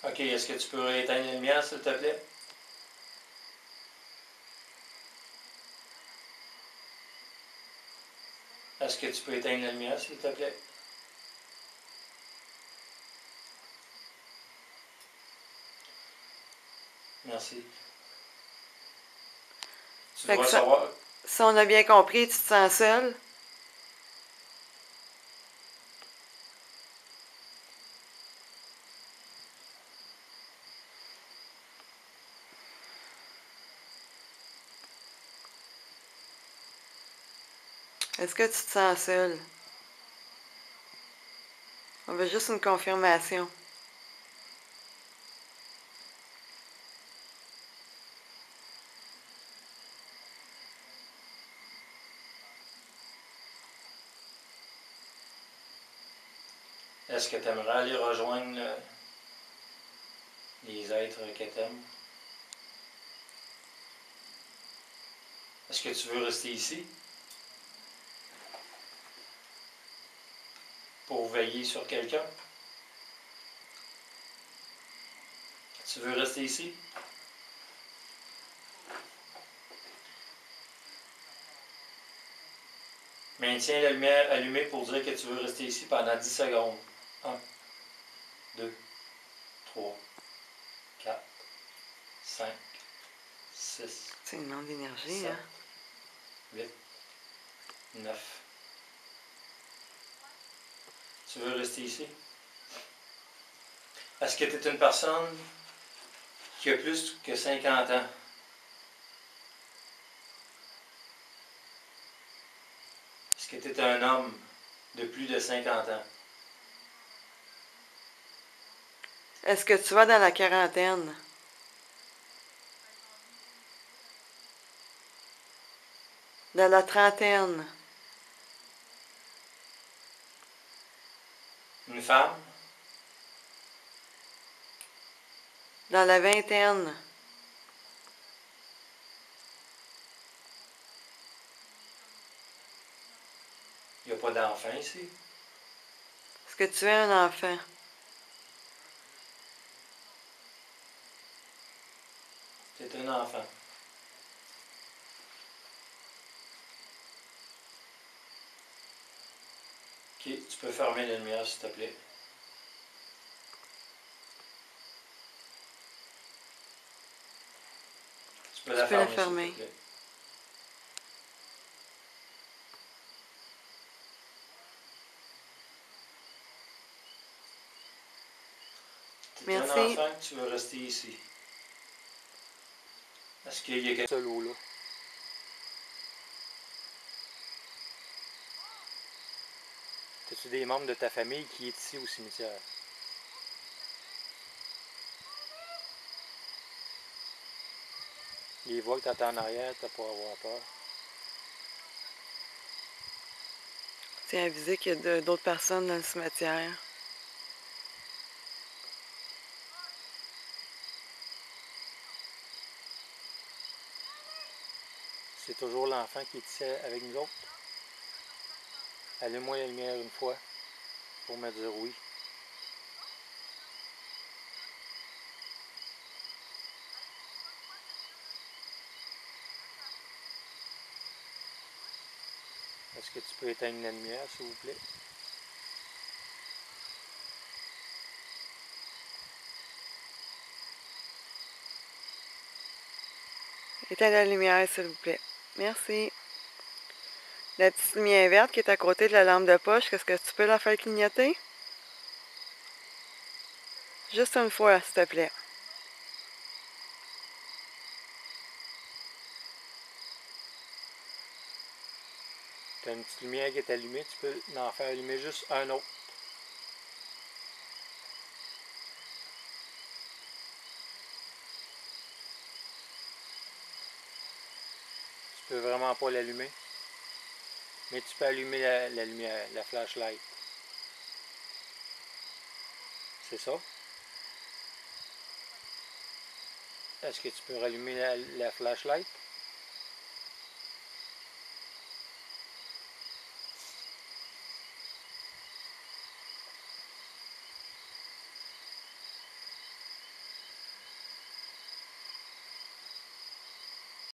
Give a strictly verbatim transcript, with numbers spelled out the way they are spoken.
Ok, est-ce que tu peux éteindre la lumière, s'il te plaît? Est-ce que tu peux éteindre la lumière, s'il te plaît? Merci. Tu Fait dois que ça, savoir... si on a bien compris, tu te sens seul? Est-ce que tu te sens seul? On veut juste une confirmation. Est-ce que tu aimerais aller rejoindre le... les êtres que tu aimes? Est-ce que tu veux rester ici? Pour veiller sur quelqu'un? Tu veux rester ici? Maintiens la lumière allumée pour dire que tu veux rester ici pendant dix secondes. un, deux, trois, quatre, cinq, six, C'est une onde d'énergie, sept, hein? huit, neuf. Tu veux rester ici? Est-ce que tu es une personne qui a plus que cinquante ans? Est-ce que tu es un homme de plus de cinquante ans? Est-ce que tu vas dans la quarantaine? Dans la trentaine? Une femme? Dans la vingtaine? Il n'y a pas d'enfant ici. Est-ce que tu es un enfant? Tu es un enfant. Ok, tu peux fermer la lumière, s'il te plaît. Tu peux Tu la peux la fermer, s'il te fermer. plaît. Tu es un Merci. enfant, tu veux rester ici. Est-ce qu'il y a quelque chose là? As-tu des membres de ta famille qui est ici au cimetière? Les voix que tu entends en arrière, tu n'as pas à avoir peur. C'est avisé qu'il y a d'autres personnes dans le cimetière. C'est toujours l'enfant qui est ici avec nous autres. Allume-moi la lumière une fois pour me dire oui. Est-ce que tu peux éteindre la lumière, s'il vous plaît? Éteins la lumière, s'il vous plaît. Merci. La petite lumière verte qui est à côté de la lampe de poche, qu'est-ce que tu peux la faire clignoter? Juste une fois, s'il te plaît. Tu as une petite lumière qui est allumée, tu peux en faire allumer juste un autre. Tu peux vraiment pas l'allumer. Mais tu peux allumer la, la lumière, la flashlight. C'est ça? Est-ce que tu peux rallumer la, la flashlight?